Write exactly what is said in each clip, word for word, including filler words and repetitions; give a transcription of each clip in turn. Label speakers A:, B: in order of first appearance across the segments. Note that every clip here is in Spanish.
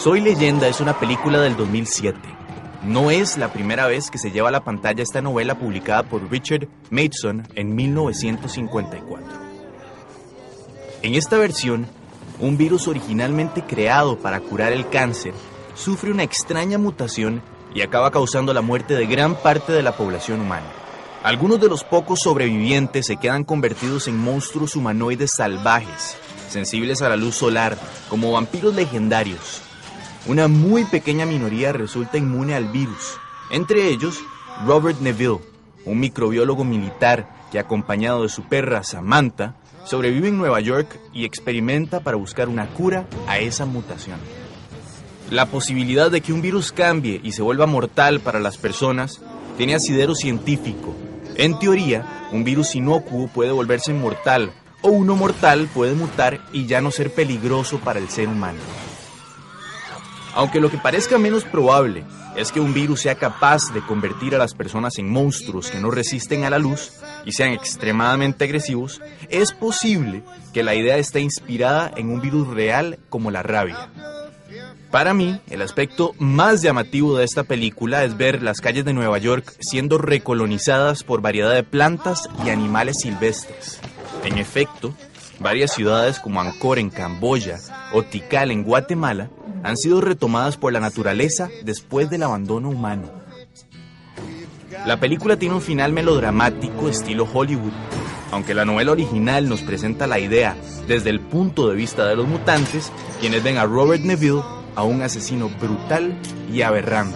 A: Soy Leyenda es una película del dos mil siete. No es la primera vez que se lleva a la pantalla esta novela publicada por Richard Matheson en mil novecientos cincuenta y cuatro. En esta versión, un virus originalmente creado para curar el cáncer sufre una extraña mutación y acaba causando la muerte de gran parte de la población humana. Algunos de los pocos sobrevivientes se quedan convertidos en monstruos humanoides salvajes, sensibles a la luz solar, como vampiros legendarios. Una muy pequeña minoría resulta inmune al virus, entre ellos Robert Neville, un microbiólogo militar que, acompañado de su perra Samantha, sobrevive en Nueva York y experimenta para buscar una cura a esa mutación. La posibilidad de que un virus cambie y se vuelva mortal para las personas tiene asidero científico. En teoría, un virus inocuo puede volverse mortal, o uno mortal puede mutar y ya no ser peligroso para el ser humano. Aunque lo que parezca menos probable es que un virus sea capaz de convertir a las personas en monstruos que no resisten a la luz y sean extremadamente agresivos, es posible que la idea esté inspirada en un virus real como la rabia. Para mí, el aspecto más llamativo de esta película es ver las calles de Nueva York siendo recolonizadas por variedad de plantas y animales silvestres. En efecto, varias ciudades como Angkor en Camboya o Tikal en Guatemala han sido retomadas por la naturaleza después del abandono humano. La película tiene un final melodramático estilo Hollywood, aunque la novela original nos presenta la idea desde el punto de vista de los mutantes, quienes ven a Robert Neville a un asesino brutal y aberrante.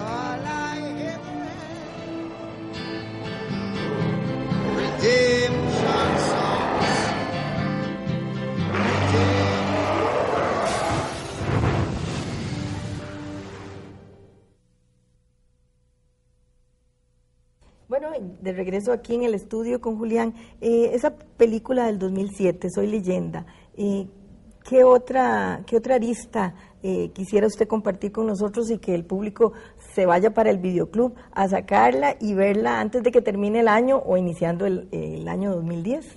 B: Bueno, de regreso aquí en el estudio con Julián, eh, esa película del dos mil siete, Soy Leyenda, eh, ¿qué otra, qué otra arista eh, quisiera usted compartir con nosotros y que el público se vaya para el videoclub a sacarla y verla antes de que termine el año o iniciando el, el año dos mil diez?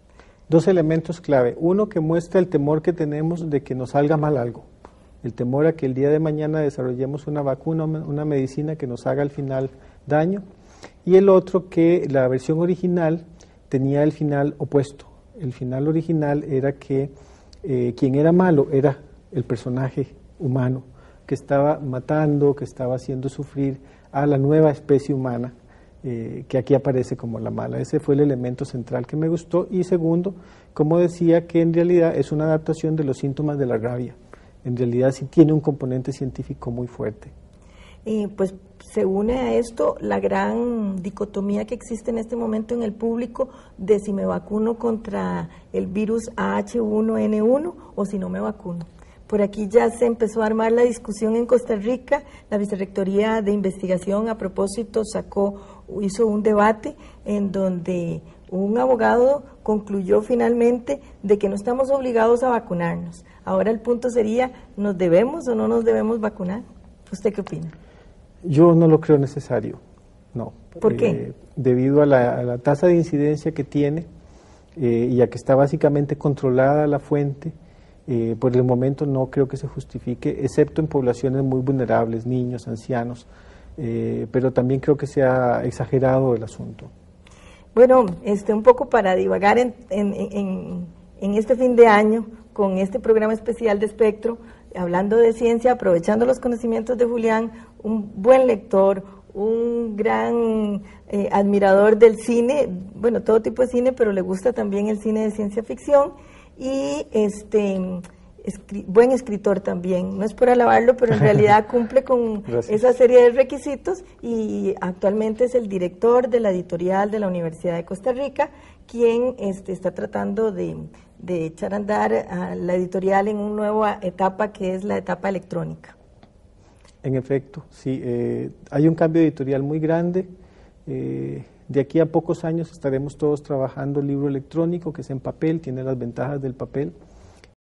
C: Dos elementos clave. Uno, que muestra el temor que tenemos de que nos salga mal algo. El temor a que el día de mañana desarrollemos una vacuna, una medicina que nos haga al final daño. Y el otro, que la versión original tenía el final opuesto. El final original era que eh, quien era malo era el personaje humano, que estaba matando, que estaba haciendo sufrir a la nueva especie humana, eh, que aquí aparece como la mala. Ese fue el elemento central que me gustó. Y segundo, como decía, que en realidad es una adaptación de los síntomas de la rabia. En realidad sí tiene un componente científico muy fuerte.
B: Eh, pues se une a esto la gran dicotomía que existe en este momento en el público de si me vacuno contra el virus A H uno N uno o si no me vacuno. Por aquí ya se empezó a armar la discusión en Costa Rica. La Vicerrectoría de Investigación, a propósito, sacó, hizo un debate en donde un abogado concluyó finalmente de que no estamos obligados a vacunarnos. Ahora el punto sería, ¿nos debemos o no nos debemos vacunar? ¿Usted qué opina?
C: Yo no lo creo necesario, no.
B: ¿Por qué?
C: Eh, debido a la, a la tasa de incidencia que tiene eh, y a que está básicamente controlada la fuente, eh, por el momento no creo que se justifique, excepto en poblaciones muy vulnerables, niños, ancianos, eh, pero también creo que se ha exagerado el asunto.
B: Bueno, este, un poco para divagar en, en, en, en este fin de año, con este programa especial de Espectro, hablando de ciencia, aprovechando los conocimientos de Julián, un buen lector, un gran eh, admirador del cine, bueno, todo tipo de cine, pero le gusta también el cine de ciencia ficción, y este escri- buen escritor también. No es por alabarlo, pero en realidad cumple con esa serie de requisitos, y actualmente es el director de la editorial de la Universidad de Costa Rica, quien este, está tratando de, de echar a andar a la editorial en una nueva etapa que es la etapa electrónica.
C: En efecto, sí, eh, hay un cambio editorial muy grande. Eh, de aquí a pocos años estaremos todos trabajando el libro electrónico, que es en papel, tiene las ventajas del papel,